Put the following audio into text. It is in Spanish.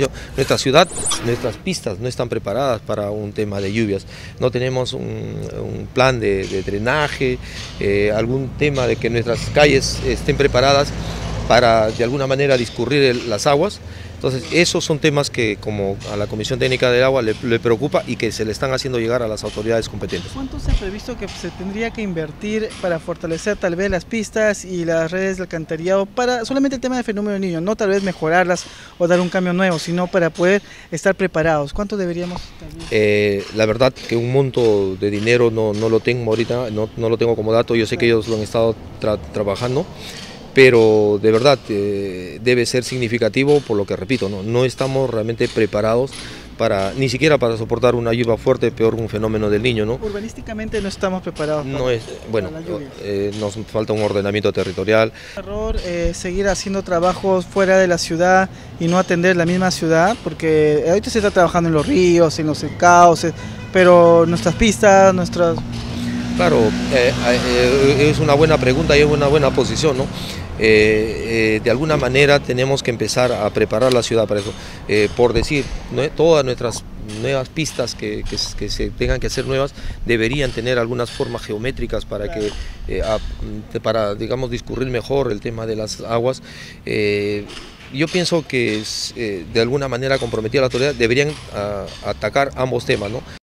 Nuestra ciudad, nuestras pistas no están preparadas para un tema de lluvias. No tenemos un plan de drenaje, algún tema de que nuestras calles estén preparadas para de alguna manera discurrir las aguas. Entonces esos son temas que como a la Comisión Técnica del Agua le preocupa y que se le están haciendo llegar a las autoridades competentes. ¿Cuánto se ha previsto que se tendría que invertir para fortalecer tal vez las pistas y las redes de alcantarillado para solamente el tema del fenómeno del Niño, no tal vez mejorarlas o dar un cambio nuevo, sino para poder estar preparados? ¿Cuánto deberíamos también? La verdad que un monto de dinero no lo tengo ahorita, no lo tengo como dato, yo sé que ellos lo han estado trabajando, pero de verdad debe ser significativo, por lo que repito, no estamos realmente preparados ni siquiera para soportar una lluvia fuerte, peor un fenómeno del Niño, ¿no? Urbanísticamente no estamos preparados bueno, para la lluvia. Nos falta un ordenamiento territorial. Error seguir haciendo trabajos fuera de la ciudad y no atender la misma ciudad, porque ahorita se está trabajando en los ríos, en los cauces, pero nuestras pistas, nuestras... Claro, es una buena pregunta y es una buena posición, ¿no? De alguna manera tenemos que empezar a preparar la ciudad para eso. Por decir, ¿no? Todas nuestras nuevas pistas que se tengan que hacer nuevas deberían tener algunas formas geométricas para que para, digamos, discurrir mejor el tema de las aguas. Yo pienso que de alguna manera comprometida la autoridad deberían atacar ambos temas, ¿no?